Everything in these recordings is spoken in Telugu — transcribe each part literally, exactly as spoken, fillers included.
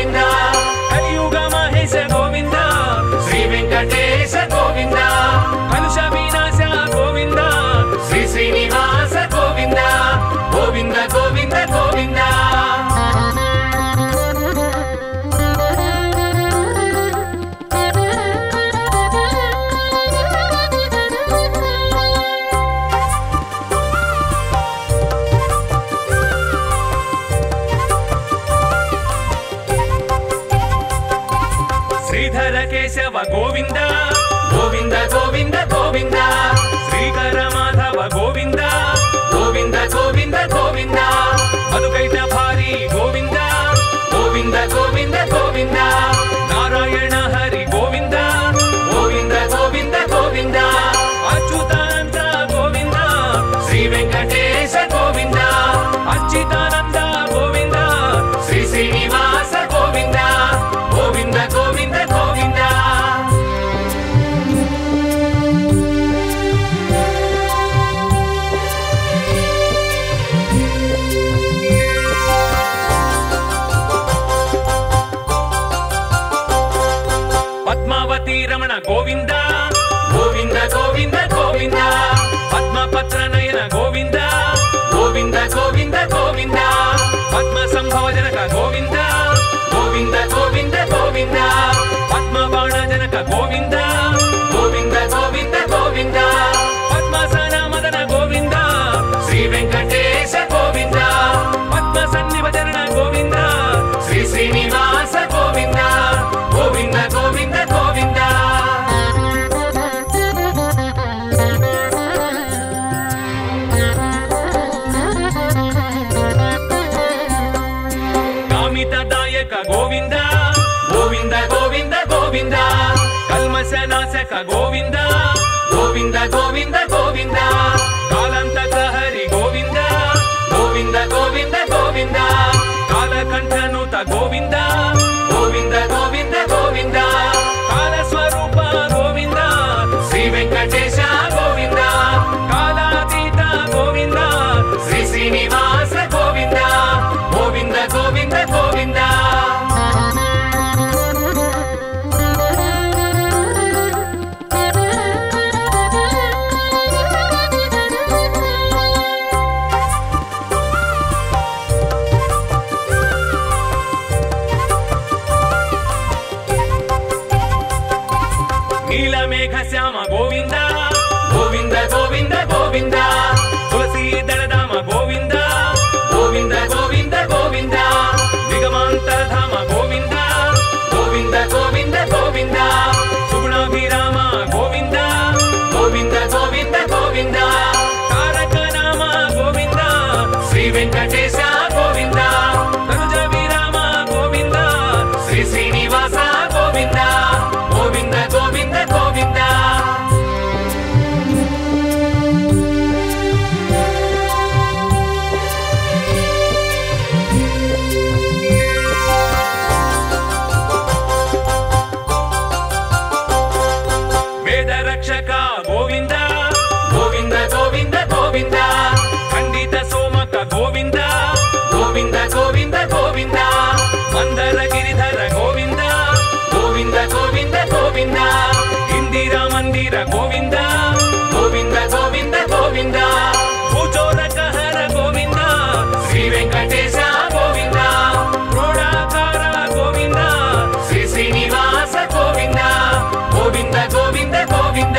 గోవింద కలియుగ మహేశ గోవింద శ్రీ వెంకటేశ గోవింద కలుష వినాశ గోవింద శ్రీ శ్రీనివాస గోవింద గోవింద గోవింద గోవింద శ్రీధర కేశవ గోవింద గోవింద గోవింద గోవింద శ్రీకర మాధవ గోవింద గోవింద గోవింద గోవింద మధుకైట భారీ గోవింద గోవింద గోవింద గోవింద నారాయణ హరి గోవింద గోవింద గోవింద గోవింద అచ్యుతానంద గోవింద శ్రీ వెంకటేశ గోవింద అచ్యుతానంద గోవింద శ్రీ శ్రీనివాస గోవింద గోవింద గోవింద గోవింద పద్మావతి రమణ గోవింద గోవింద గోవింద గోవింద పద్మపత్ర నయన గోవింద గోవింద గోవింద గోవింద పద్మ సంభవ జనక గోవింద గోవింద గోవింద గోవింద పద్మ బాణ జనక గోవింద గోవింద గోవింద గోవింద పద్మసన మదన గోవింద శ్రీ వెంకటేశ గోవింద పద్మ సన్నిభజన గోవింద శ్రీ శ్రీనివాస గోవింద గోవింద గోవింద గోవింద కామితదాయక గోవింద గోవింద గోవింద గోవింద కల్మష నాశక గోవింద గోవింద గోవింద గోవింద కాలంతక హరి గోవింద గోవింద గోవింద గోవింద కాలకంఠనుత గోవింద గోవింద గోవింద గోవింద కాలస్వరూప గోవింద శ్రీ వెంకటేశ గోవింద కాలాతీత గోవింద శ్రీ శ్రీనివాస గోవింద గోవింద గోవింద గోవింద నీలమేఘ శ్యామ గోవింద గోవింద గోవింద గోవింద తులసీదళధామ గోవింద గోవింద గోవింద గోవింద నిగమాంతరధామ గోవింద గోవింద గోవింద గోవింద సుగుణాభిరామ గోవింద గోవింద గోవింద గోవింద తారక నామ గోవింద శ్రీ వెంకటేశ గోవింద తనుజ విరామ గోవింద శ్రీ శ్రీనివాస గోవింద గోవింద గోవింద గోవింద వేద రక్షక గోవింద గోవింద గోవింద గోవింద ఖండిత సోమక గోవింద గోవింద గోవింద గోవింద మందర గిరిధర గోవింద గోవింద గోవింద గోవింద ఇందిరా మందిర గోవింద గోవింద గోవింద గోవింద భుజోరక హర గోవింద శ్రీ వెంకటేశ గోవింద క్రోడాకార గోవింద శ్రీ శ్రీనివాస గోవింద గోవింద గోవింద గోవింద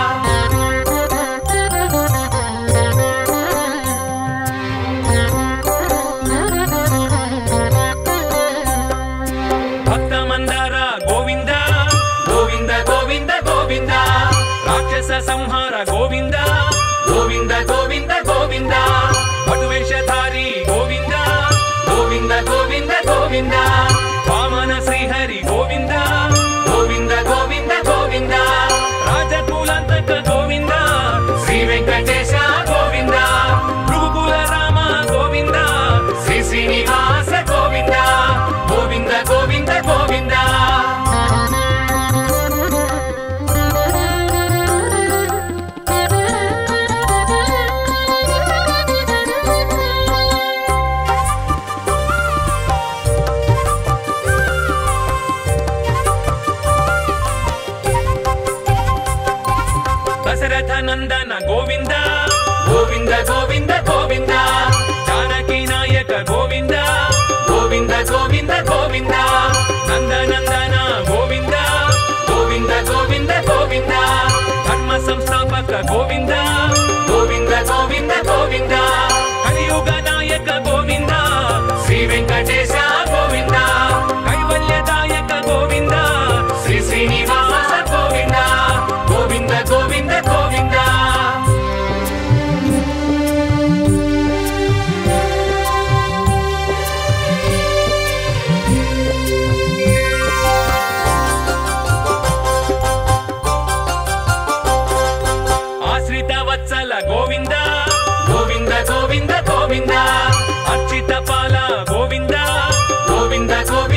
భక్త మందార గోవింద గోవింద గోవింద గోవింద రాక్షస సంహార గోవింద గోవింద గోవింద గోవింద పటువేషధారి గోవింద గోవింద గోవింద గోవింద వామన శ్రీహరి గోవింద గోవింద గోవింద గోవింద రాజకులంతక గోవింద శ్రీ వెంకటేశ గోవింద భృగుకుల రామ గోవింద శ్రీ శ్రీనివాస గోవింద గోవింద గోవింద గోవింద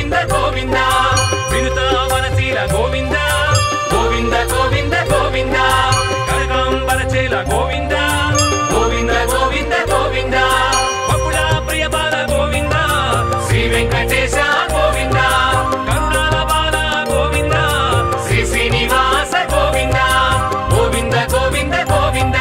గోవింద గోవింద వినుత వనశీల గోవింద గోవింద గోవింద గోవింద కనకాంబరచేల గోవింద గోవింద గోవింద గోవింద బకుళ ప్రియబాల గోవింద శ్రీ వెంకటేశ గోవింద కరుణాల బాల గోవింద శ్రీ శ్రీనివాస గోవింద గోవింద గోవింద గోవింద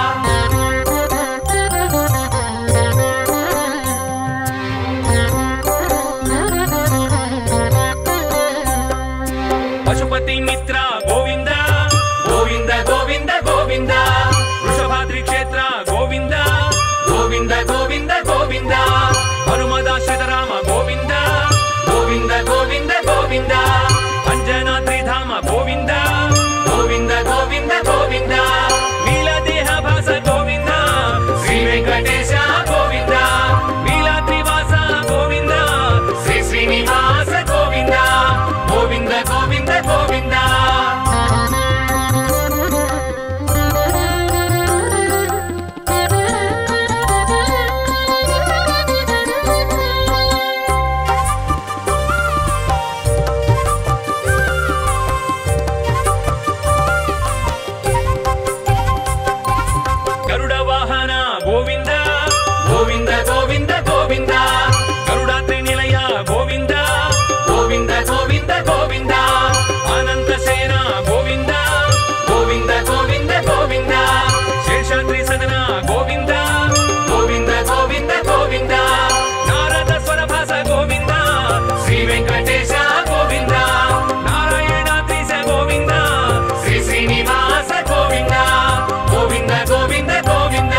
పశుపతి మిత్ర గోవింద గోవింద గోవింద గోవింద వృషభాద్రి క్షేత్ర గోవింద గోవింద గోవింద గోవింద హనుమదాశ్రితరామ గోవింద గోవింద గోవింద గోవింద అంజనాద్రిధామ గోవింద గోవింద గోవింద గోవింద నీలదేహ భాస గోవింద శ్రీ వెంకటేశ గోవింద నీలాద్రివాస గోవింద శ్రీ శ్రీనివాస గోవింద గోవింద గోవింద గోవింద గరుడ వాహన గోవింద గోవింద గోవింద గోవింద గరుడాద్రి నిలయ గోవింద గోవింద గోవింద గోవింద అనంత సేన గోవింద గోవింద గోవింద గోవింద శేషాద్రి సదన గోవింద గోవింద గోవింద గోవింద నారద స్వరభాస గోవింద శ్రీ వెంకటేశ గోవింద నారాయణాద్రీశ గోవింద శ్రీ శ్రీనివాస గోవింద గోవింద గోవింద గోవింద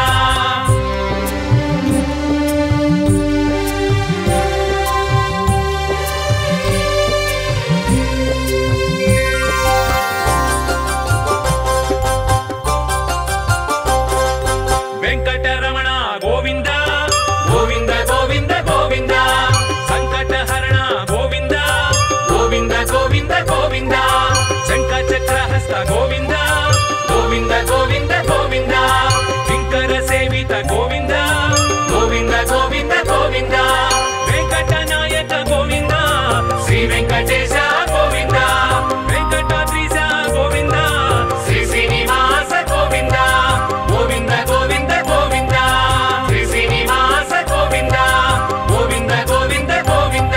వెంకటరమణ గోవింద గోవింద గోవింద గోవింద సంకటహరణ గోవింద గోవింద గోవింద గోవింద శంఖ చక్రహస్త గోవింద గోవింద గోవింద గోవింద కింకర సేవిత గోవింద గోవింద గోవింద గోవింద వెంకట నాయక గోవింద శ్రీ వెంకటేశ గోవింద వెంకటాద్రీశ గోవింద శ్రీ శ్రీనివాస గోవింద గోవింద గోవింద గోవింద శ్రీ శ్రీనివాస గోవింద గోవింద గోవింద గోవింద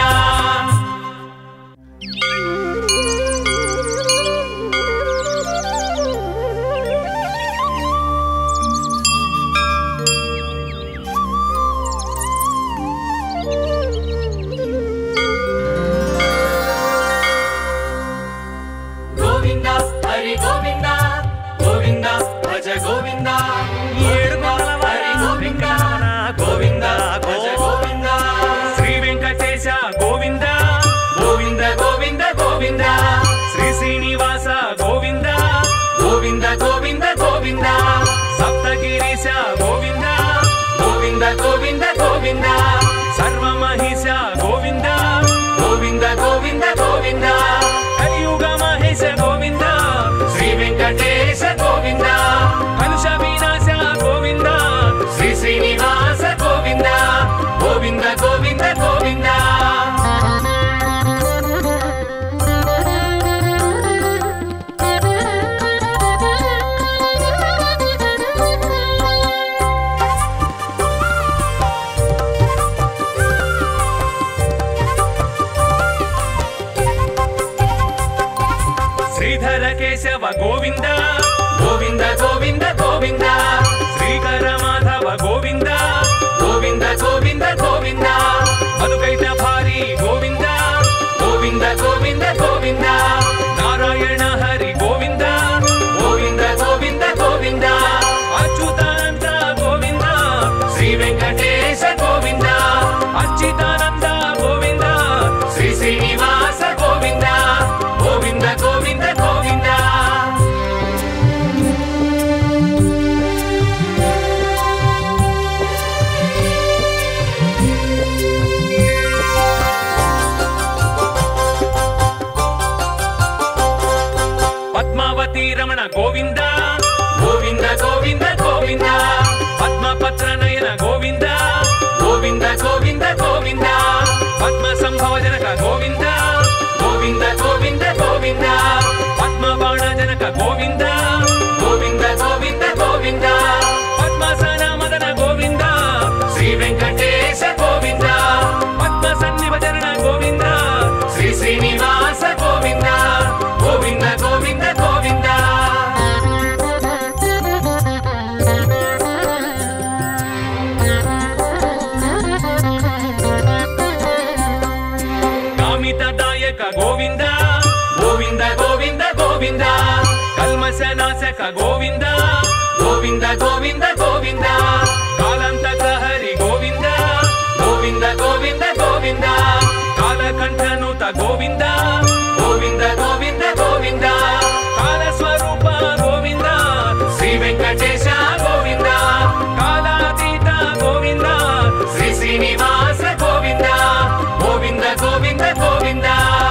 గోవింద హరి గోవింద గోవింద భజ గోవింద ఏడు హరి గోవింద గోవింద భజ గోవింద శ్రీ వెంకటేశ గోవింద గోవింద గోవింద గోవింద శ్రీ శ్రీనివాస గోవింద గోవింద గోవింద గోవింద సప్తగిరీశ గోవింద గోవింద గోవింద గోవింద సర్వమహిష గోవింద గోవింద గోవింద గోవింద కలియుగ మహేశ గోవింద శ్రీ వెంకటేశ గోవింద కలుష వినాశ గోవింద శ్రీ శ్రీనివాస గోవింద గోవింద గోవింద గోవింద శ్రీధర కేశవ గోవింద గోవింద గోవింద గోవింద శ్రీకర మాధవ గోవింద గోవింద గోవింద గోవింద మధుకైట భారీ గోవింద గోవింద గోవింద గోవింద నారాయణ హరి గోవింద గోవింద గోవింద గోవింద అచ్యుతానంద గోవింద శ్రీ వెంకటేశ గోవింద అచ్యుతానంద గోవింద శ్రీ శ్రీనివాస గోవింద గోవింద గోవింద గోవింద అమితదాయక గోవింద గోవింద గోవింద గోవింద కల్మశనాశక గోవింద గోవింద గోవింద గోవింద కాలంతక హరి గోవింద గోవింద గోవింద గోవింద కాలకంఠనుత గోవింద గోవింద గోవింద గోవింద కాలస్వరూప గోవింద శ్రీ వెంకటేశ గోవింద కాలాతీత గోవింద శ్రీ శ్రీనివాస గోవింద గోవింద గోవింద గోవింద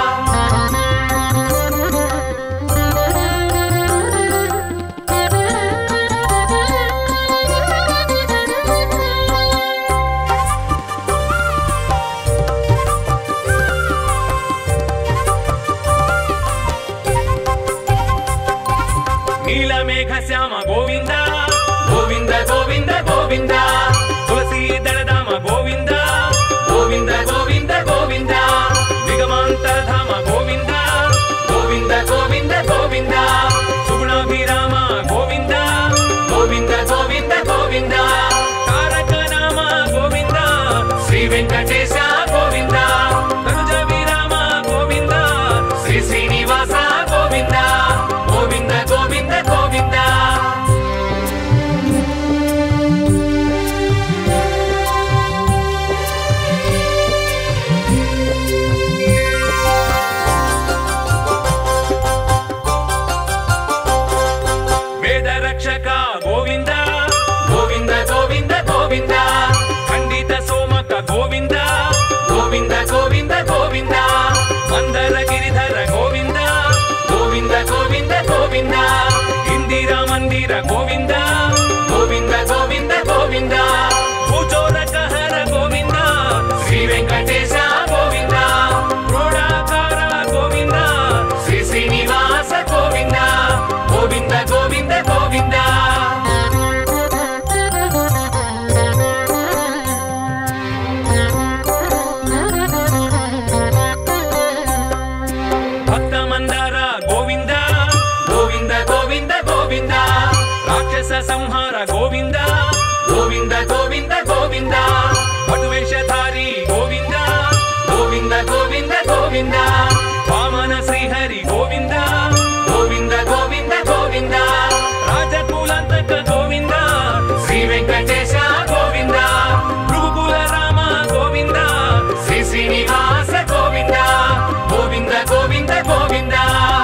నీలమేఘ శ్యామ గోవింద గోవింద గోవింద గోవింద తులసీ దళధామ గోవింద గోవింద గోవింద గోవింద నిగమాంతరధామ గోవింద గోవింద గోవింద గోవింద సుగుణాభిరామ గోవింద గోవింద గోవింద గోవింద తారక నామ గోవింద శ్రీ వెంకటేశ గోవింద తనుజ విరామ గోవింద శ్రీ శ్రీనివాస గోవింద గోవింద గోవింద గోవింద వేద రక్షక గోవింద గోవింద గోవింద గోవింద ఖండిత సోమక గోవింద గోవింద గోవింద గోవింద మందర గిరిధర గోవింద గోవింద గోవింద గోవింద ఇందిరా మందిర గోవింద గోవింద గోవింద గోవింద భూచోరక హర గోవింద శ్రీ వెంకటేశ గోవింద క్రోడాకార గోవింద శ్రీ శ్రీనివాస గోవింద గోవింద గోవింద గోవింద భక్త మందార గోవింద గోవింద గోవింద గోవింద రాక్షస సంహార గోవింద గోవింద గోవింద గోవింద పటువేషధారి గోవింద గోవింద గోవింద గోవింద వామన శ్రీహరి గోవింద గోవింద గోవింద గోవింద రాజకులంతక గోవింద శ్రీ వెంకటేశ గోవింద భృగుకుల రామ గోవింద శ్రీ శ్రీనివాస గోవింద గోవింద గోవింద గోవింద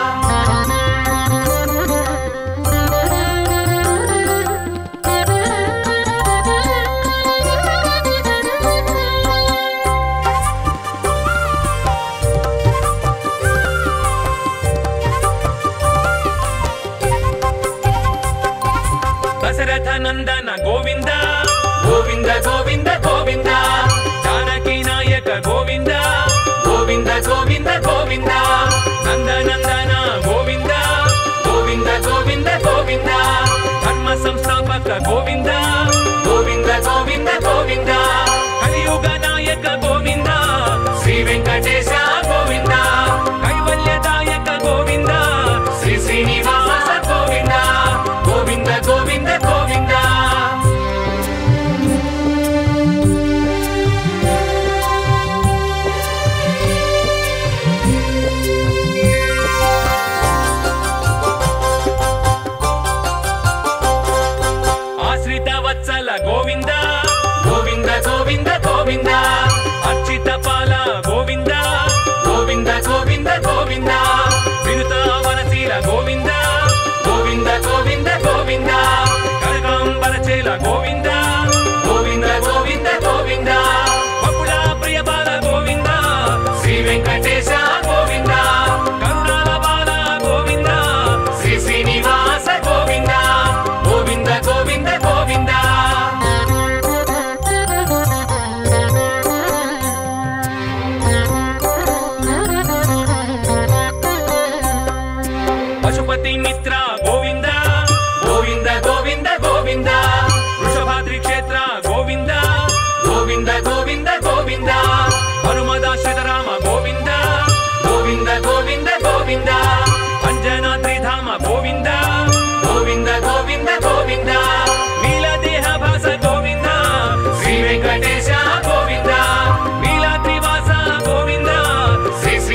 దశరథ నందన గోవింద గోవింద గోవింద గోవింద జానకి నాయక గోవింద గోవింద గోవింద గోవింద నందనందన గోవింద గోవింద గోవింద గోవింద ధర్మ సంస్థాపక గోవింద గోవింద గోవింద గోవింద కలియుగ నాయక గోవింద శ్రీ వెంకటేశ గోవింద కైవల్యదాయక గోవింద శ్రీ శ్రీనివాస గోవింద గోవింద గోవింద గోవింద ఆశ్రిత వత్స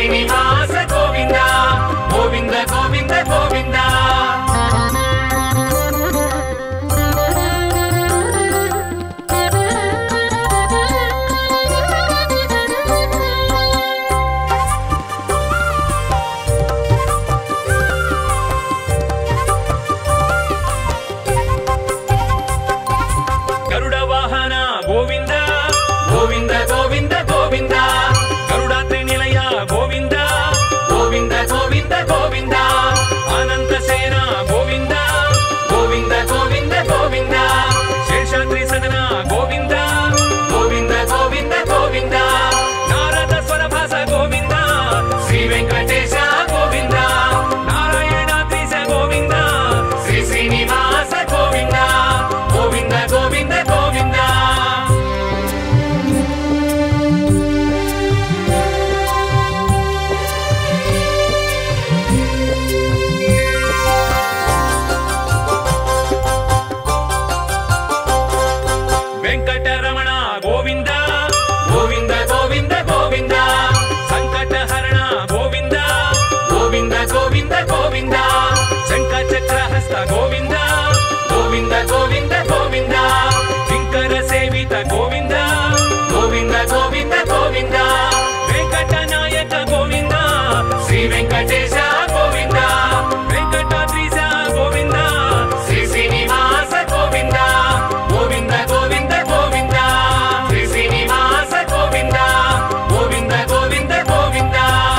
శ్రీనివాస గోవింద గోవింద గోవింద గోవింద గరుడ వాహన గోవింద గోవింద గోవింద గోవింద గరుడాద్రి నిలయ గోవింద గోవింద గోవింద గోవింద అనంత సేన గోవింద గోవింద గోవింద గోవింద శేషాద్రి సదన గోవింద గోవింద గోవింద గోవింద నారద స్వరభాస గోవింద శ్రీ వెంకటేశ గోవింద నారాయణాద్రీశ గోవింద శ్రీ శ్రీనివాస గోవింద గోవింద గోవింద గోవింద వెంకటరమణ గోవింద గోవింద గోవింద గోవింద సంకటహరణ గోవింద గోవింద గోవింద గోవింద శంఖ చక్రహస్త గోవింద గోవింద గోవింద గోవింద కింకర సేవిత గోవింద గోవింద గోవింద గోవింద వెంకట నాయక గోవింద శ్రీ వెంకటేశ గోవింద వెంకటాద్రీశ గోవింద శ్రీ శ్రీనివాస గోవింద గోవింద గోవింద గోవింద శ్రీ శ్రీనివాస గోవింద గోవింద గోవింద గోవింద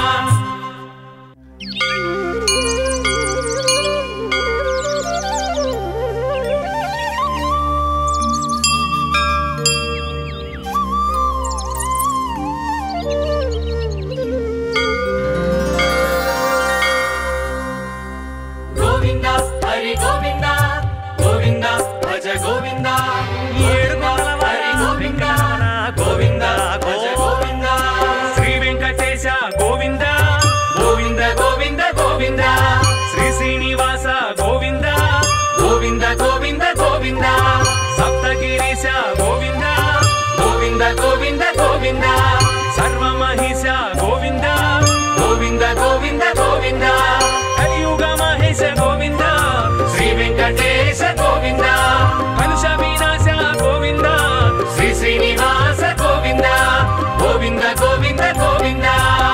గోవింద హరి గోవింద గోవింద భజ గోవింద ఏడు హరి గోవింద గోవింద భజ గోవింద శ్రీ వెంకటేశ గోవింద గోవింద గోవింద గోవింద శ్రీ శ్రీనివాస గోవింద గోవింద గోవింద గోవింద సప్తగిరీశ గోవింద గోవింద గోవింద గోవింద సర్వమహిష గోవింద గోవింద గోవింద గోవింద కలియుగ మహేశ గోవింద శ్రీ వెంకటేశ గోవింద కలుష వినాశ గోవింద శ్రీ శ్రీనివాస గోవింద గోవింద గోవింద గోవింద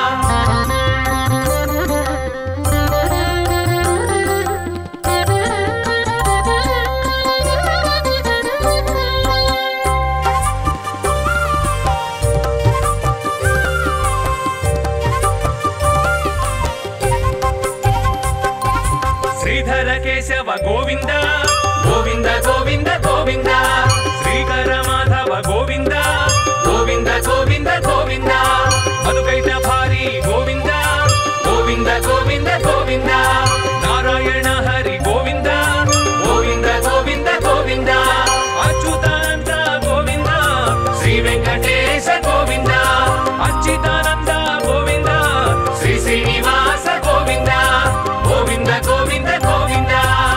శ్రీధర కేశవ గోవింద గోవింద గోవింద గోవింద శ్రీకర మాధవ గోవింద గోవింద గోవింద గోవింద మధుకైట భారీ గోవింద గోవింద గోవింద గోవింద నారాయణ హరి గోవింద గోవింద గోవింద గోవింద అచ్యుతానంద గోవింద శ్రీ వెంకటేశ గోవింద అచ్యుతానంద గోవింద శ్రీ శ్రీనివాస గోవింద గోవింద గోవింద గోవింద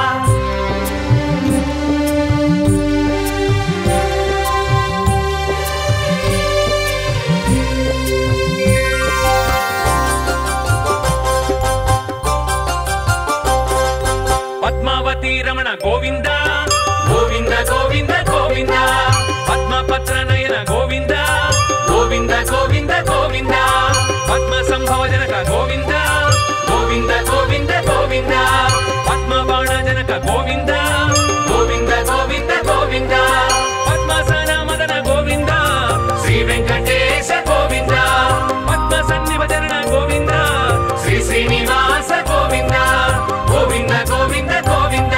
పద్మావతి రమణ గోవింద గోవింద గోవింద గోవింద పద్మపత్ర నయన గోవింద గోవింద గోవింద గోవింద పద్మ సంభవ జనక గోవింద గోవింద గోవింద గోవింద పద్మ బాణ జనక గోవింద గోవింద గోవింద గోవింద పద్మాసన మదన గోవింద శ్రీ వెంకటేశ గోవింద పద్మ సన్నిభజన గోవింద శ్రీ శ్రీనివాస గోవింద గోవింద గోవింద గోవింద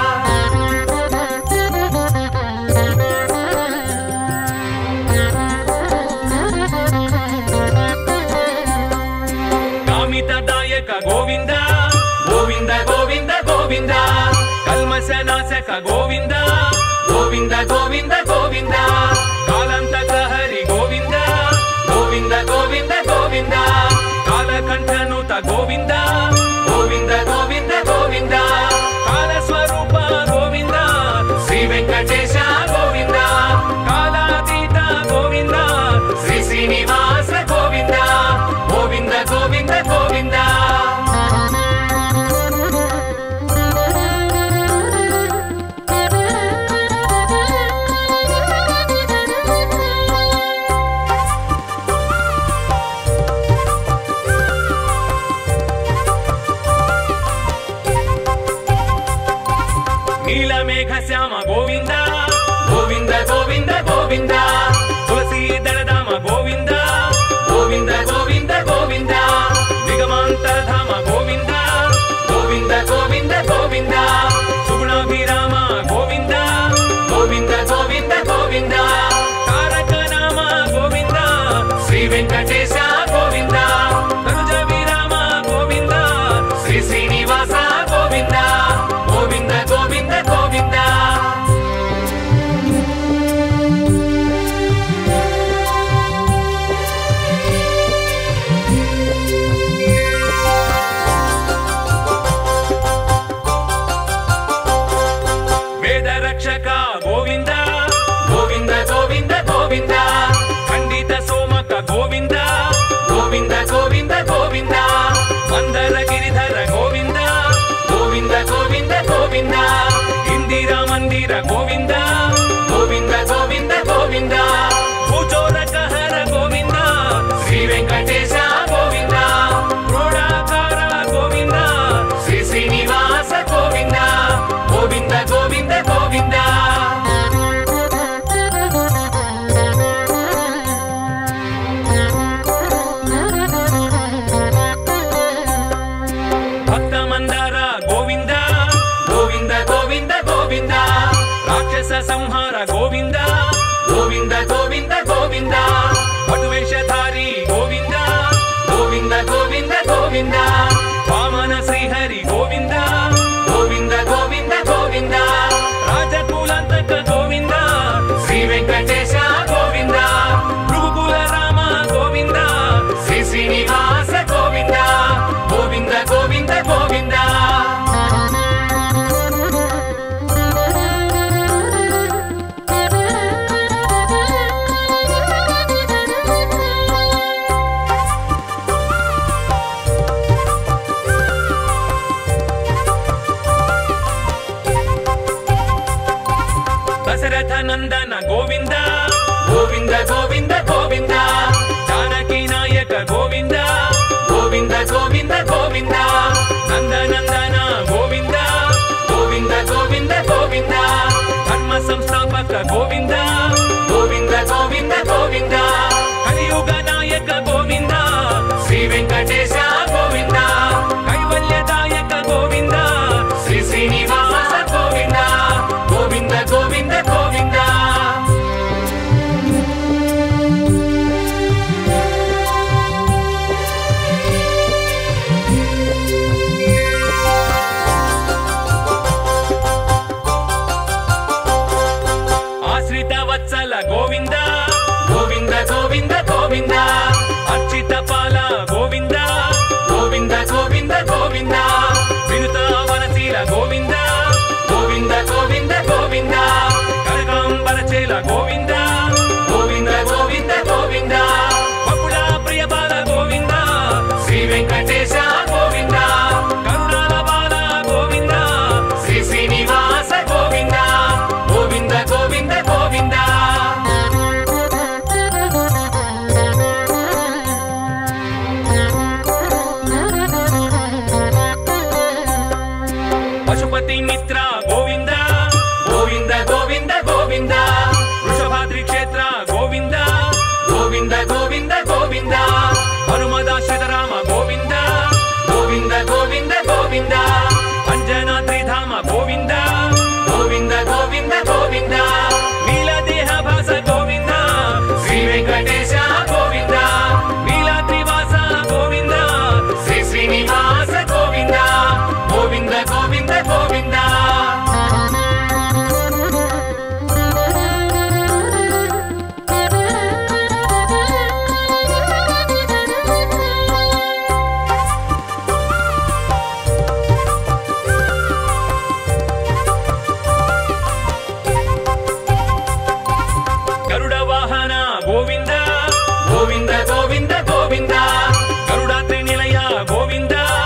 కామితదాయక గోవింద గోవింద గోవింద గోవింద కల్మశనాశక గోవింద గోవింద గోవింద గోవింద కాలంతక హరి గోవింద గోవింద గోవింద గోవింద కాలకంఠనుత గోవింద గోవింద గోవింద గోవింద కాలస్వరూప గోవింద శ్రీ వెంకటేశ గోవింద కాలాతీత గోవింద శ్రీ శ్రీనివాస గోవింద గోవింద గోవింద మేఘ శ్యామ గోవింద గోవింద గోవింద గోవింద తులసి దళధామ గోవింద గోవింద గోవింద గోవింద నిగమాంతరధామ గోవింద గోవింద గోవింద గోవింద సుగుణాభిరామ గోవింద గోవింద గోవింద గోవింద తారక నామ గోవింద శ్రీ వెంకటేశ గోవింద తనుజ విరామ గోవింద శ్రీ శ్రీనివాస గోవింద గోవింద గోవింద గోవింద వేద రక్షక గోవింద గోవింద గోవింద గోవింద ఖండిత సోమక గోవింద గోవింద గోవింద గోవింద మందర గిరిధర గోవింద గోవింద గోవింద గోవింద ఇందిరా మందిర గోవింద గోవింద గోవింద గోవింద భూచోరకహర గోవింద శ్రీ వెంకటేశ గోవింద క్రోడాకార గోవింద శ్రీ శ్రీనివాస గోవింద గోవింద గోవింద గోవింద భక్త మందార గోవింద గోవింద గోవింద గోవింద రాక్షస సంహార గోవింద గోవింద గోవింద గోవింద పటువేషధారి గోవింద గోవింద గోవింద గోవింద వామన శ్రీహరి గోవింద గోవింద గోవింద గోవింద రాజకులంతక గోవింద శ్రీ వెంకటేశ గోవింద భృగుకుల రామ గోవింద శ్రీ శ్రీనివాస గోవింద గోవింద గోవింద గోవింద దశరథ నందన గోవింద గోవింద గోవింద గోవింద జానకి నాయక గోవింద గోవింద గోవింద గోవింద నందనందన గోవింద గోవింద గోవింద గోవింద ధర్మ సంస్థాపక గోవింద గోవింద గోవింద గోవింద కలియుగ నాయక గోవింద శ్రీ వెంకటేశ గోవింద కైవల్యదాయక గోవింద శ్రీ శ్రీనివాస గోవింద గోవింద గోవింద గోవింద ఆశ్రిత వత్సల గోవింద గోవింద గోవింద గోవింద అర్చిత పాల గోవింద గోవింద గోవింద గోవింద వినుత వనశీల గోవింద గోవింద గోవింద గోవింద కనకాంబరచేల గోవింద గోవింద గోవింద గోవింద బకుళ ప్రియబాల గోవింద శ్రీ వెంకటేశ గోవింద కరుణాల బాల గోవింద శ్రీ శ్రీనివాస గోవింద గోవింద గోవింద గోవింద పశుపతి మిత్ర గోవింద గోవింద గోవింద గోవింద వృషభాద్రి క్షేత్ర గోవింద గోవింద గోవింద గోవింద హనుమదాశ్రిత రామ గోవింద గోవింద గోవింద గోవింద అంజనాద్రిధామ గోవింద గోవింద గోవింద గోవింద నీలదేహ భాస గోవింద శ్రీ వెంకటేశ గోవింద నీలాద్రివాస గోవింద శ్రీ శ్రీనివాస గోవింద గోవింద గోవింద గోవింద గరుడ వాహన గోవింద గోవింద గోవింద గోవింద గరుడాద్రి నిలయ గోవింద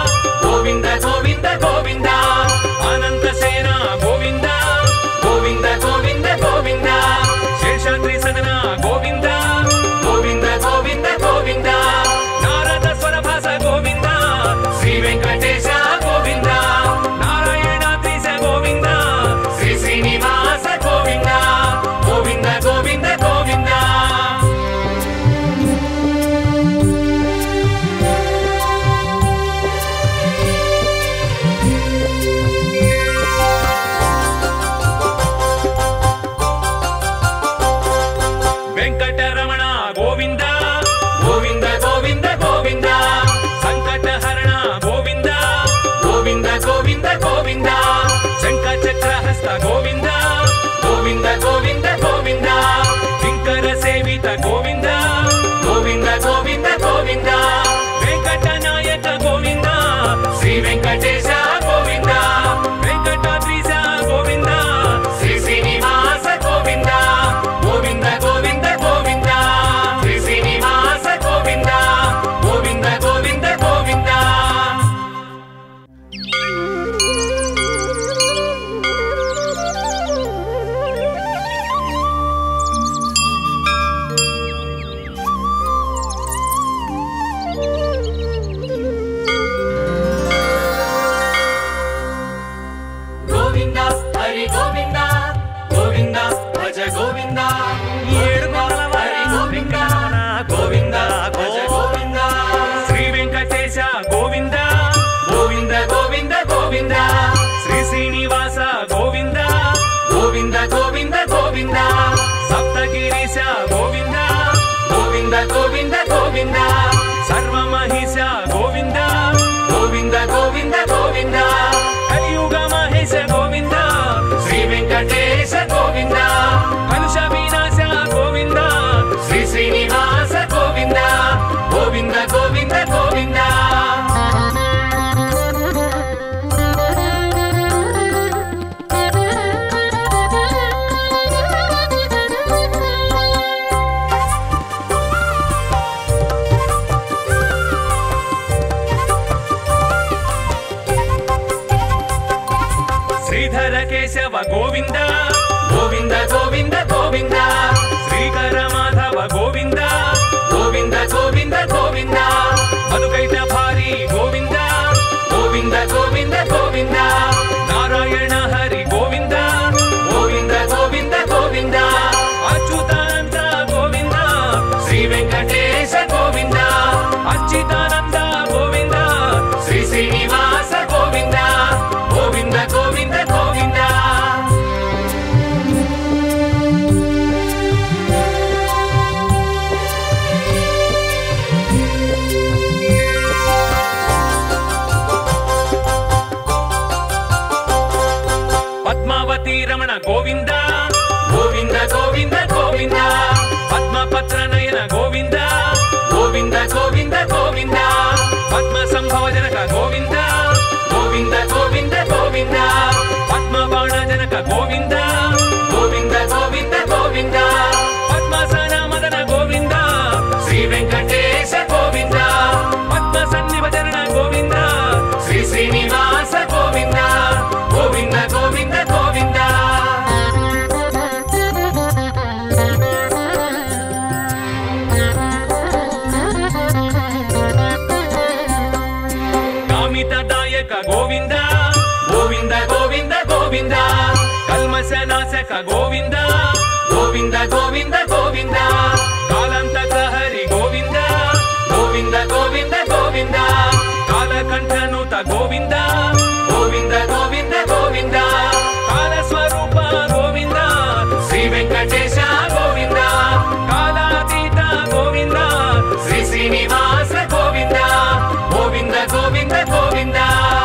గోవింద గోవింద గోవింద గోవింద కలియుగ మహేశ గోవింద శ్రీ వెంకటేశ గోవింద కలుష వినాశ గోవింద శ్రీ శ్రీనివాస గోవింద గోవింద గోవింద గోవింద శ్రీధర కేశవ గోవింద గోవింద గోవింద గోవింద శ్రీకర మాధవ గోవింద గోవింద గోవింద గోవింద మధుకైట భారీ గోవింద గోవింద గోవింద గోవింద నారాయణ హరి గోవింద గోవింద గోవింద గోవింద అచ్యుతానంద గోవింద శ్రీ వెంకటేశ గోవింద అచ్యుతానంద గోవింద శ్రీ శ్రీనివాస గోవింద గోవింద గోవింద గోవింద పద్మావతి రమణ గోవింద గోవింద గోవింద గోవింద పద్మపత్ర నయన గోవింద గోవింద గోవింద గోవింద పద్మ సంభవ జనక గోవింద గోవింద గోవింద గోవింద పద్మ బాణ జనక గోవింద గోవింద గోవింద గోవింద పద్మాసన మదన గోవింద శ్రీ వెంకటేశ గోవింద పద్మ సన్నిభజన గోవింద శ్రీ శ్రీనివాస గోవింద గోవింద గోవింద గోవింద కామితదాయక గోవింద గోవింద గోవింద గోవింద కల్మష నాశక గోవింద గోవింద గోవింద గోవింద కాలంతక హరి గోవింద గోవింద గోవింద గోవింద కాలకంఠనుత గోవింద గోవింద గోవింద గోవింద కాలస్వరూప గోవింద శ్రీ వెంకటేశ గోవింద కాలాతీత గోవింద శ్రీ శ్రీనివాస గోవింద గోవింద గోవింద గోవింద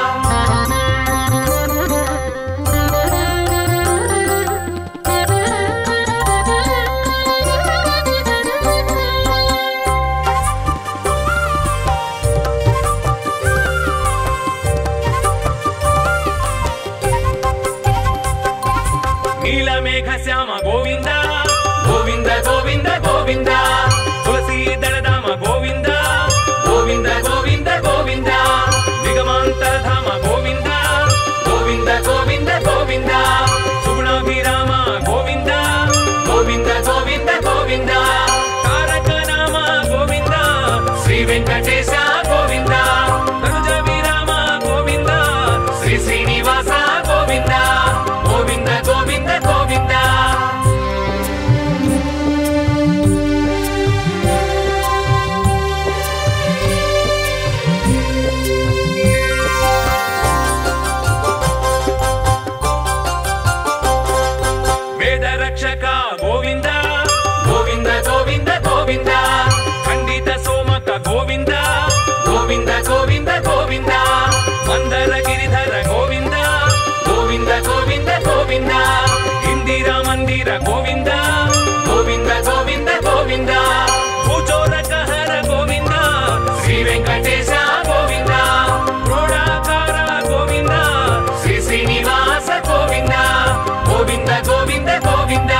నీలమేఘ శ్యామ గోవింద గోవింద గోవింద గోవింద తులసీ దళధామ గోవింద గోవింద గోవింద గోవింద నిగమాంతరధామ గోవింద గోవింద గోవింద గోవింద సుగుణాభిరామ గోవింద గోవింద గోవింద గోవింద తారక నామ గోవింద శ్రీ వెంకటేశ గోవింద తనుజ విరామ గోవింద శ్రీ శ్రీనివాస గోవింద గోవింద గోవింద గోవింద వేద రక్షక గోవింద గోవింద గోవింద గోవింద ఖండిత సోమక గోవింద గోవింద గోవింద గోవింద మందర గిరిధర గోవింద గోవింద గోవింద గోవింద ఇందిరా మందిర గోవింద గోవింద గోవింద గోవింద భూచోరక హర గోవింద శ్రీ వెంకటేశ గోవింద క్రోడాకార గోవింద శ్రీ శ్రీనివాస గోవింద గోవింద గోవింద గోవింద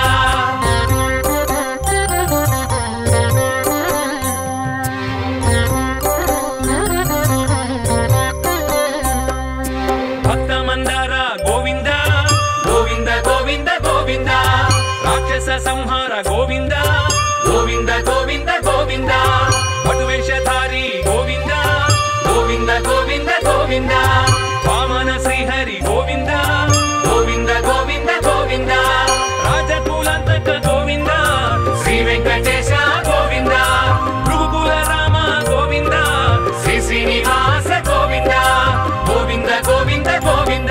భక్త మందార గోవింద గోవింద గోవింద గోవింద రాక్షస సంహార గోవింద గోవింద గోవింద గోవింద పటువేషధారి గోవింద గోవింద గోవింద గోవింద వామన శ్రీహరి గోవింద గోవింద గోవింద గోవింద రాజకులంతక గోవింద శ్రీ వెంకటేశ గోవింద భృగుకుల రామ గోవింద శ్రీ శ్రీనివాస గోవింద గోవింద గోవింద గోవింద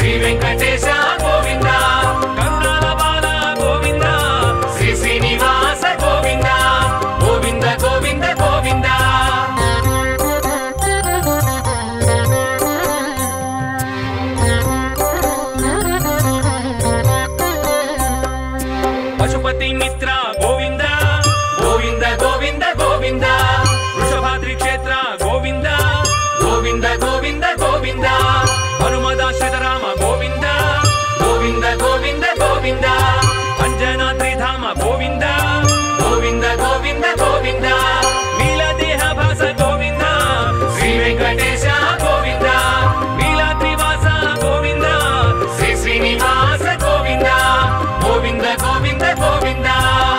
శ్రీ వెంకటేశ గోవింద కరుణాల బాల గోవింద శ్రీ శ్రీనివాస గోవింద గోవింద గోవింద గోవింద పశుపతి మిత్ర గోవింద గోవింద గోవింద గోవింద వృషభాద్రి క్షేత్ర గోవింద గోవింద గోవింద గోవింద హనుమదాశ్రిత రామ గోవింద గోవింద గోవింద గోవింద అంజనాద్రి ధామ గోవింద గోవింద గోవింద గోవింద నీలదేహ భాస గోవింద శ్రీ వెంకటేశ గోవింద నీలాద్రి వాస గోవింద శ్రీ శ్రీనివాస గోవింద గోవింద గోవింద గోవింద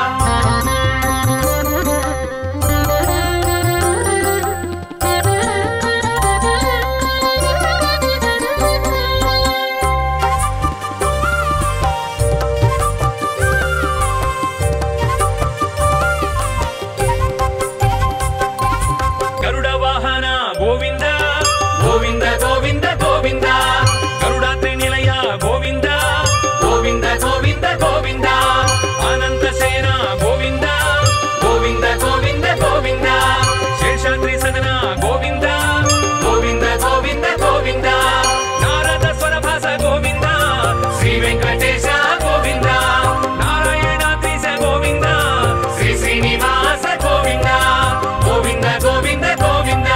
గరుడ వాహన గోవింద గోవింద గోవింద గోవింద గరుడాద్రి నిలయ గోవింద గోవింద గోవింద గోవింద అనంత సేన గోవింద గోవింద గోవింద గోవింద శేషాద్రి సదన గోవింద గోవింద గోవింద గోవింద నారద స్వరభాస గోవింద శ్రీ వెంకటేశ గోవింద నారాయణాద్రీశ గోవింద శ్రీ శ్రీనివాస గోవింద గోవింద గోవింద గోవింద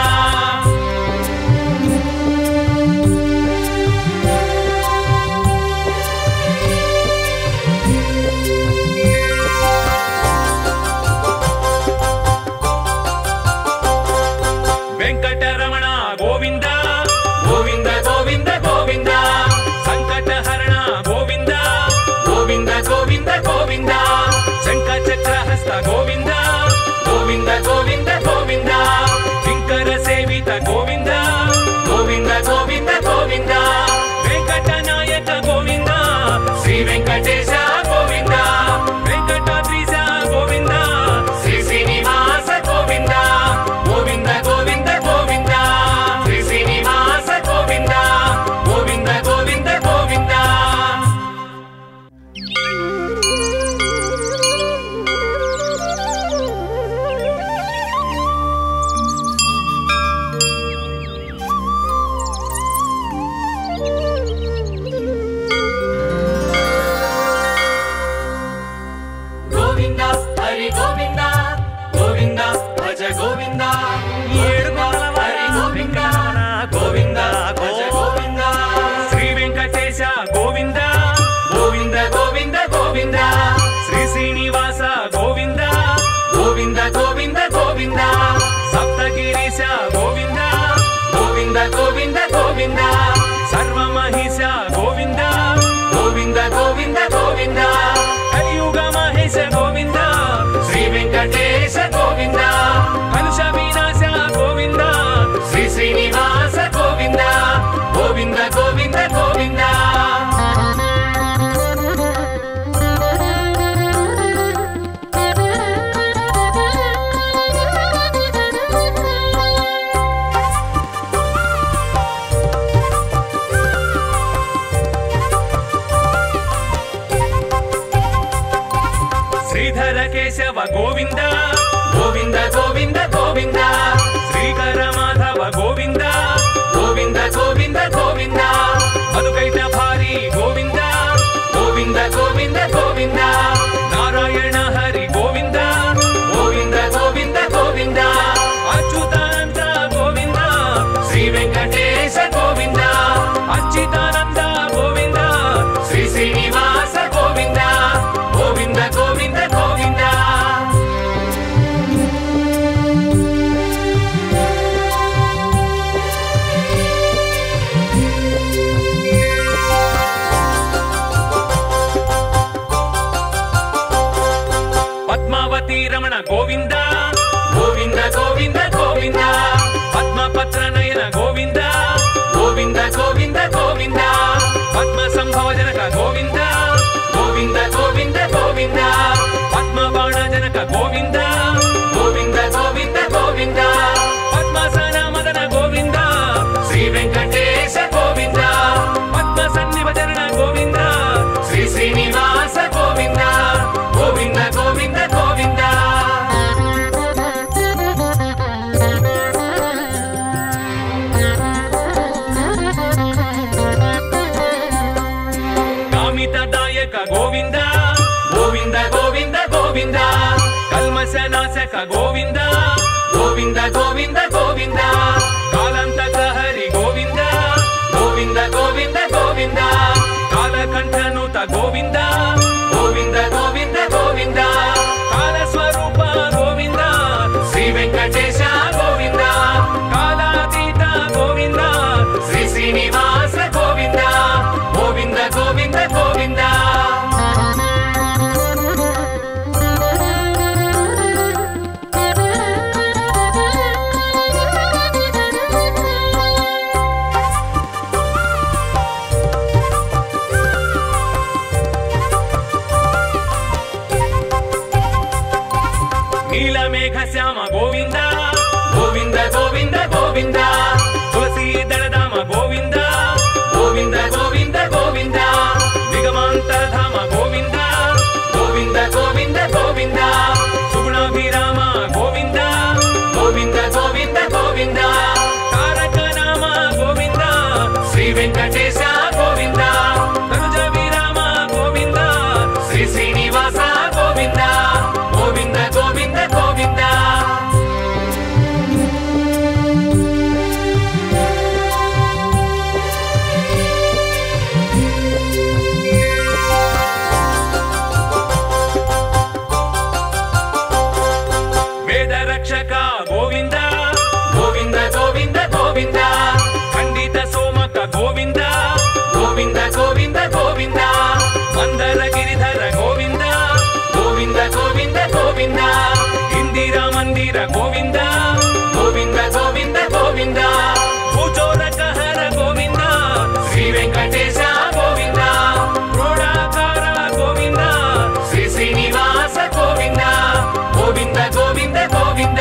వెంకటరమణ గోవింద గోవింద గోవింద గోవింద సంకటహరణ గోవింద గోవింద గోవింద గోవింద శంఖ చక్రహస్త గోవింద గోవింద గోవింద గోవింద కింకర సేవిత గోవింద గోవింద గోవింద గోవింద వెంకటనాయక గోవింద శ్రీ వెంకటేశ గోవింద వెంకటాద్రీశ గోవింద శ్రీ శ్రీనివాస గోవింద గోవింద గోవింద గోవింద శ్రీ శ్రీనివాస గోవింద గోవింద గోవింద గోవింద గోవింద హరి గోవింద గోవింద భజ గోవింద ఏడు హరి గోవింద గోవింద భజ గోవింద శ్రీ వెంకటేశ గోవింద గోవింద గోవింద గోవింద శ్రీ శ్రీనివాస గోవింద గోవింద గోవింద గోవింద సప్తగిరీశ గోవింద గోవింద గోవింద గోవింద సర్వమహిష గోవింద గోవింద గోవింద గోవింద కలియుగ మహేశ గోవింద శ్రీ వెంకటేశ గోవింద కలుష వినాశ గోవింద శ్రీ శ్రీనివాస గోవింద గోవింద గోవింద గోవింద శ్రీధర కేశవ గోవింద గోవింద గోవింద గోవింద శ్రీకర మాధవ గోవింద గోవింద గోవింద గోవింద మధుకైట భారీ గోవింద గోవింద గోవింద గోవింద నారాయణ హరి గోవింద గోవింద గోవింద గోవింద అచ్యుతానంద గోవింద శ్రీ వెంకటేశ గోవింద అచ్యుతానంద గోవింద శ్రీ శ్రీనివాస గోవింద గోవింద గోవింద గోవింద గోవింద గోవింద గోవింద గోవింద కాలంతక హరి గోవింద గోవింద గోవింద గోవింద కాలకంఠనుత గోవింద గోవింద గోవింద గోవింద కాల స్వరూప గోవింద శ్రీ వెంకటేశ గోవింద కాలాతీత గోవింద శ్రీ శ్రీనివాస గోవింద గోవింద గోవింద గోవింద నీలమేఘ శ్యామ గోవింద గోవింద గోవింద గోవింద తులసీ దళధామ గోవింద గోవింద గోవింద గోవింద నిగమాంతరధామ గోవింద గోవింద గోవింద గోవింద సుగుణాభిరామ గోవింద గోవింద గోవింద గోవింద తారక నామ గోవింద శ్రీ వెంకటేశ గోవింద తనుజ విరామ గోవింద శ్రీ శ్రీనివాస గోవింద గోవింద గోవింద గోవింద వేద రక్షక గోవింద గోవింద గోవింద గోవింద ఖండిత సోమక గోవింద గోవింద గోవింద గోవింద మందర గిరిధర గోవింద గోవింద గోవింద గోవింద ఇందిరా మందిర గోవింద గోవింద గోవింద గోవింద భూచోరక హర గోవింద శ్రీ వెంకటేశ గోవింద క్రోడాకార గోవింద శ్రీ శ్రీనివాస గోవింద గోవింద గోవింద గోవింద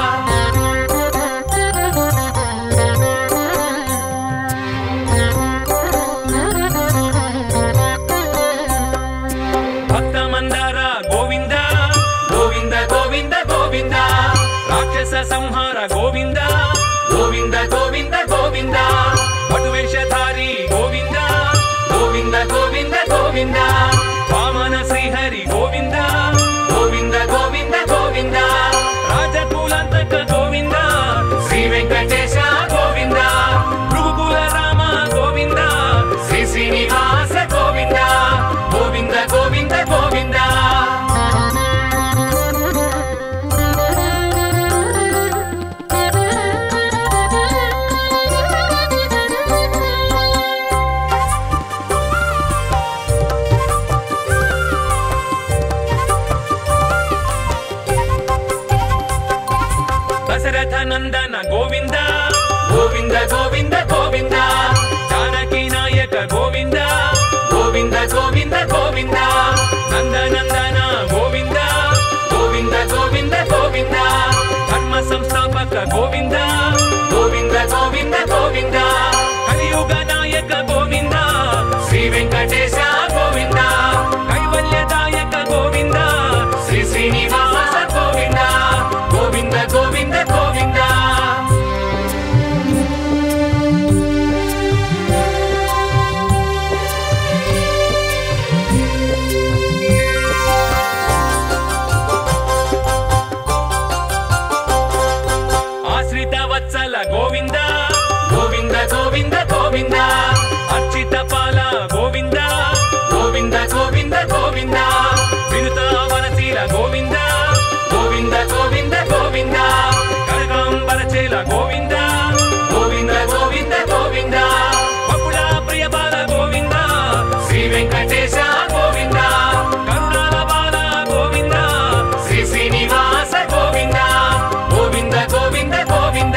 భక్త మందార గోవింద గోవింద గోవింద గోవింద రాక్షస సంహార గోవింద గోవింద గోవింద గోవింద పటువేషధారి గోవింద గోవింద గోవింద గోవింద వామన శ్రీహరి గోవింద గోవింద గోవింద గోవింద రాజకులంతక గోవింద శ్రీ వెంకటేశ గోవింద భృగుకుల రామ గోవింద శ్రీ శ్రీనివాస గోవింద గోవింద గోవింద గోవింద దశరథ నందన గోవింద గోవింద గోవింద గోవింద జానకి నాయక గోవింద గోవింద గోవింద గోవింద నందనందన గోవింద గోవింద గోవింద గోవింద ధర్మ సంస్థాపక గోవింద గోవింద గోవింద గోవింద కలియుగ నాయక గోవింద శ్రీ వెంకటేశ గోవింద కైవల్యదాయక గోవింద శ్రీ శ్రీనివాస గోవింద గోవింద గోవింద గోవింద ఆశ్రిత వత్సల గోవింద గోవింద గోవింద గోవింద అర్చిత పాల గోవింద గోవింద గోవింద గోవింద వినుత వనశీల గోవింద గోవింద గోవింద గోవింద కనకాంబరచేల గోవింద గోవింద గోవింద గోవింద బకుళ ప్రియబాల గోవింద శ్రీ వెంకటేశ గోవింద కరుణాల బాల గోవింద శ్రీ శ్రీనివాస గోవింద గోవింద గోవింద గోవింద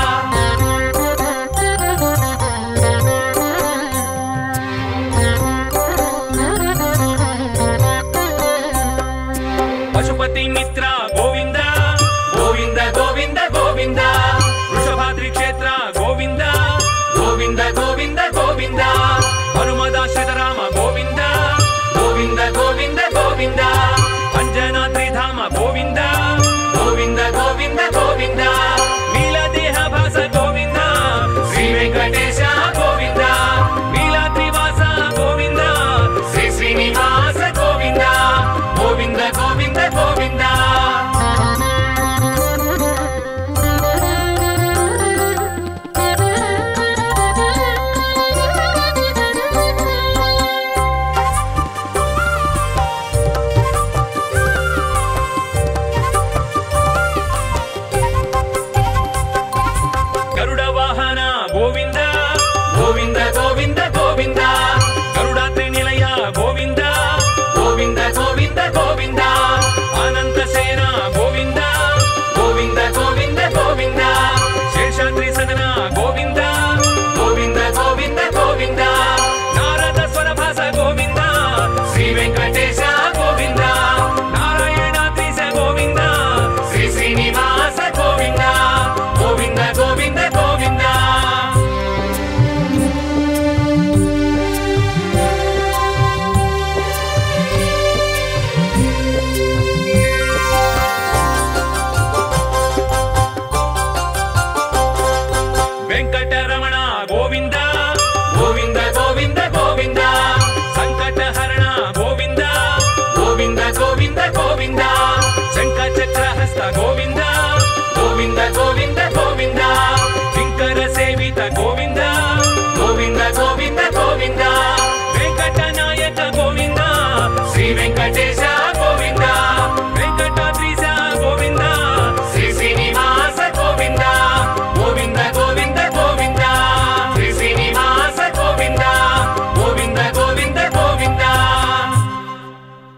పశుపతి మిత్ర గోవింద గోవింద గోవింద గోవింద వృషభాద్రి క్షేత్ర గోవింద గోవింద గోవింద గోవింద హనుమదాశ్రిత రామ గోవింద గోవింద గోవింద గోవింద అంజనాద్రిధామ గోవింద గోవింద గోవింద గోవింద నీలదేహ భాస గోవింద శ్రీ వెంకటేశ గోవింద నీలాద్రివాస గోవింద శ్రీ శ్రీనివాస